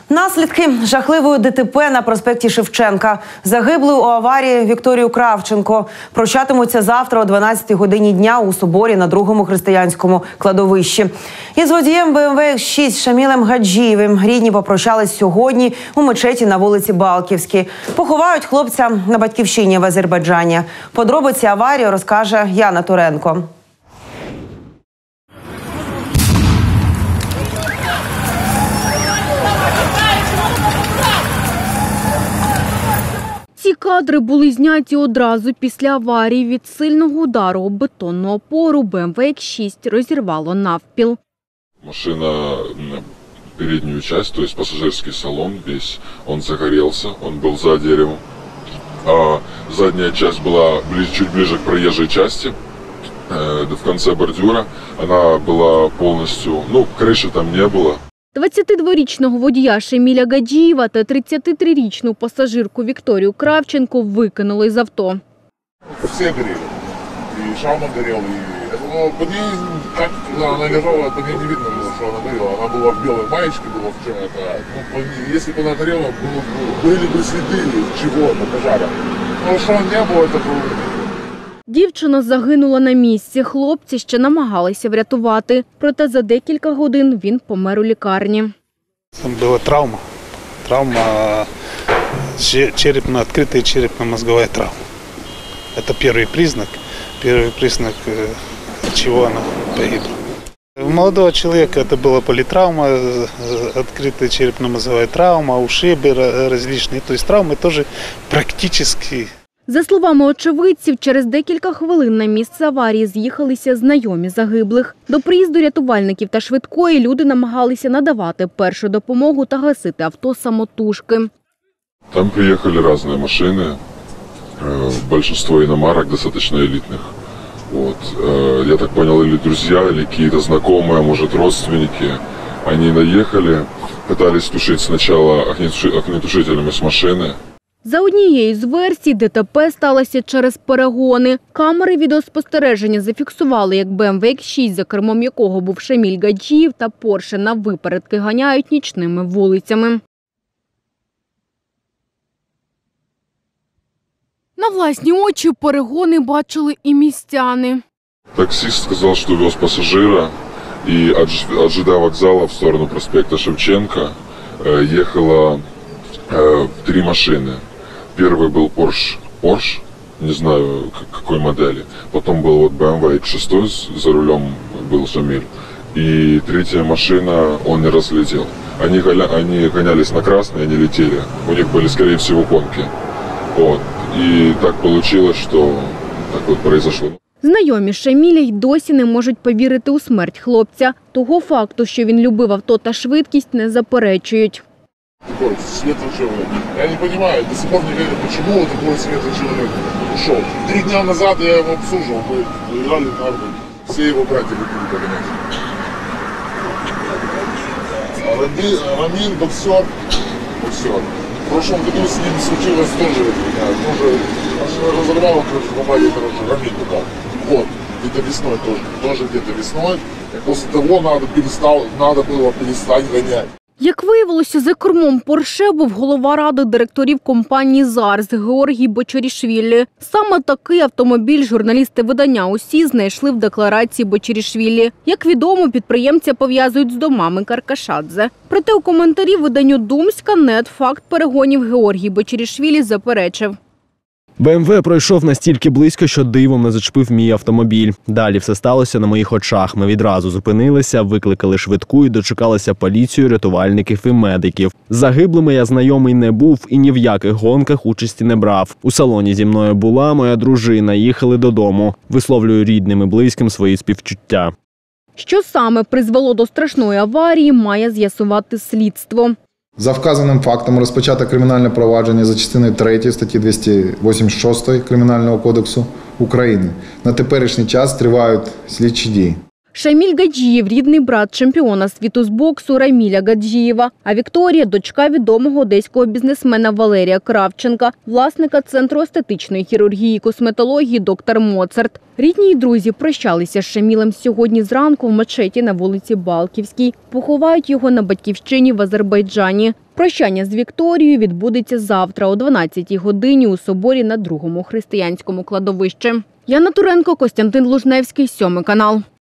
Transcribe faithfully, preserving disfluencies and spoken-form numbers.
Наслідки жахливої ДТП на проспекті Шевченка. Загиблою у аварії Вікторію Кравченко. Прощатимуться завтра о дванадцятій годині дня у соборі на Другому християнському кладовищі. Із водієм Бе Ем Ве Ікс шість Шамілем Гаджієвим рідні попрощались сьогодні у мечеті на вулиці Балківській. Поховають хлопця на батьківщині в Азербайджані. Подробиці аварії розкаже Яна Туренко. Ці кадри були зняті одразу після аварії. Від сильного удару об бетонну опору Бе Ем Ве Ікс шість розірвало навпіл. Машина, переднюю часть, то есть пассажирский салон весь, он загорелся, он был за деревом. А задняя часть была ближе, чуть ближе к проезжей части, э, в конце бордюра. Она была полностью, ну, крыши там не было. двадцятидворічного водія Шаміля Гаджієва та тридцятитрирічну пасажирку Вікторію Кравченко викинули з авто. Все горели. И Шауна горел, и... Но по ней, так, когда она лежала, по ней не видно было, что она горела. Она была в белой маечке, была в чем-то. Ну, если бы она горела, было, были бы следы чего-то, пожара. Но что не было, это было... Дівчина загинула на місці. Хлопці ще намагалися врятувати. Проте за декілька годин він помер у лікарні. Там була травма. Травма, черепно, відкрита черепно-мозгова травма. Це перший признак, перший признак, чого вона погибла. У молодого человека это была политравма, открытая черепно-мозговая травма, ушибы различные. То есть травмы тоже практически... За словами очевидців, через декілька хвилин на місце аварії з'їхалися знайомі загиблих. До приїзду рятувальників та швидкої люди намагалися надавати першу допомогу та гасити авто самотужки. Там приехали разные машины, большинство иномарок достаточно элитных. Вот. Я так понял, или друзья, или какие-то знакомые, может родственники. Они наехали, пытались тушить сначала огнетушителями с машины. За однією з версій, ДТП сталося через перегони. Камери відеоспостереження зафіксували, як Бе Ем Ве Ікс шість, за кермом якого був Шаміль Гаджієв, та Порше на випередки ганяють нічними вулицями. На власні очі перегони бачили і містяни. Таксист сказал, что вез пассажира, и от ЖД вокзала в сторону проспекта Шевченко ехало три машины. Первый был Porsche, Porsche, не знаю какой модели. Потом был вот Бе Ем Ве Икс шесть, за рулем был Шамиль. И третья машина он не разглядел. Они, они гонялись на красный, они летели. У них были, скорее всего, гонки. Вот. И так получилось, что так вот произошло. Знайомі Шаміля й досі не можуть повірити у смерть хлопця. Того факту, що він любив авто та швидкість, не заперечують. Такой светлый человек. Я не понимаю, до сих пор не верю, почему такой светлый человек ушел. Три дня назад я его обслуживал, мы играли на армии. Все его братья любили погонять. Рамин, боксер, боксер. В прошлом году с ним случилось тоже, тоже разорвало, короче, попали, короче, Рамин туда. Вот, где-то весной тоже, тоже где-то весной. И после того надо, перестал, надо было перестать гонять. Як виявилося, за кермом Порше був голова ради директорів компанії «ЗАРС» Георгій Бочарішвілі. Саме такий автомобіль журналісти видання «УСІ» знайшли в декларації Бочарішвілі. Як відомо, підприємця пов'язують з домами Каркашадзе. Проте у коментарі виданню «Думська нет» факт перегонів Георгій Бочарішвілі заперечив. Бе Ем Ве пройшов настільки близько, що дивом не зачепив мій автомобіль. Далі все сталося на моїх очах. Ми відразу зупинилися, викликали швидку і дочекалися поліцію, рятувальників і медиків. З загиблими я знайомий не був і ні в яких гонках участі не брав. У салоні зі мною була моя дружина, їхали додому. Висловлюю рідним і близьким свої співчуття. Що саме призвело до страшної аварії, має з'ясувати слідство. За вказаним фактом розпочато кримінальне провадження за частиною третьої статті двісті вісімдесят шість Кримінального кодексу України. На теперішній час тривають слідчі дії. Шаміль Гаджієв – рідний брат чемпіона світу з боксу Раміля Гаджієва. А Вікторія – дочка відомого одеського бізнесмена Валерія Кравченка, власника Центру естетичної хірургії і косметології «Доктор Моцарт». Рідні й друзі прощалися з Шамілем сьогодні зранку в мечеті на вулиці Балківській. Поховають його на батьківщині в Азербайджані. Прощання з Вікторією відбудеться завтра о дванадцятій годині у соборі на другому християнському кладовищі. Яна Туренко, Костянтин Лужневський, сьомий канал.